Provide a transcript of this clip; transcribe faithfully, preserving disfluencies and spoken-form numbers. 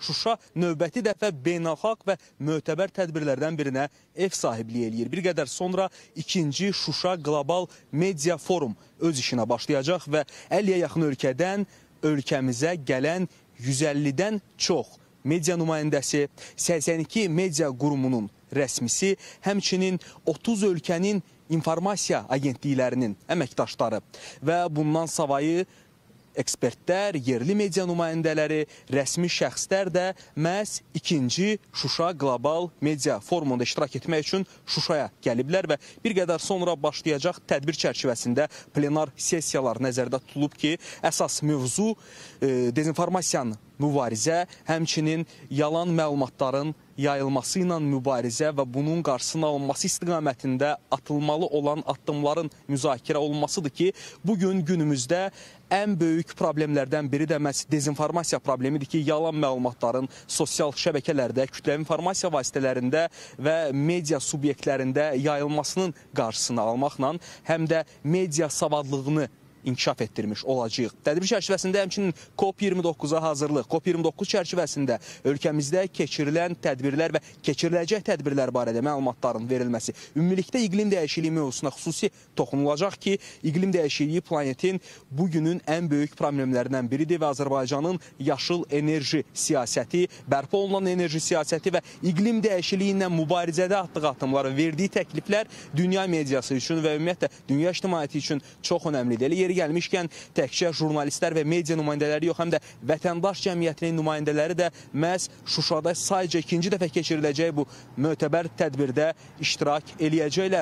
Şuşa növbəti dəfə beynəlxalq və mötəbər tədbirlərdən birinə ev sahibliyi eləyir. Bir qədər sonra ikinci Şuşa Qlobal Media Forum öz işinə başlayacaq və əlliyə yaxın ölkədən ölkəmizə gələn yüz əllidən çox media nümayəndəsi, səksən iki media qurumunun rəsmisi, həmçinin otuz ölkənin informasiya agentliklərinin əməkdaşları və bundan savayı ekspertlər, yerli media nümayəndələri, rəsmi şəxslər də məhz ikinci Şuşa Qlobal Media Forumunda iştirak etmək üçün Şuşaya gəliblər və bir qədər sonra başlayacaq tədbir çərçivəsində plenar sessiyalar nəzərdə tutulub ki, əsas mövzu e, dezinformasiyanın mübarizə, həmçinin yalan məlumatların yayılması ilə mübarizə və bunun qarşısının alınması istiqamətində atılmalı olan addımların müzakirə olunmasıdır ki, bugün günümüzdə ən böyük problemlərdən biri də məhz dezinformasiya problemidir ki, yalan məlumatların sosial şəbəkələrdə, kütləvi informasiya vasitələrində və media subyektlərində yayılmasının qarşısını almaqla həm də media savadlığını inkişaf etdirmiş olacaq. Tədbir çərçivəsində həmçinin COP iyirmi doqquza hazırlıq, COP iyirmi doqquz çərçivəsində ölkəmizdə keçirilən tədbirlər və keçiriləcək tədbirlər barədə məlumatların verilməsi, ümumilikdə iqlim dəyişikliyi mövzusuna xüsusi toxunulacaq ki, iqlim dəyişikliyi planetin bugünün ən böyük problemlərindən biridir və Azərbaycanın yaşıl enerji siyasəti, bərpa olunan enerji siyasəti və iqlim dəyişikliyi ilə mübarizədə atdığı addımları, verdiyi təkliflər dünya mediası üçün və ümumiyyətlə dünya ictimaiyyəti üçün çox önəmlidir. Gəlmişkən təkcə jurnalistlər və media nümayəndələri yox, həm də vətəndaş cəmiyyətinin nümayəndələri də məhz Şuşada sayca ikinci dəfə keçiriləcək bu mötəbər tədbirdə iştirak eləyəcəklər.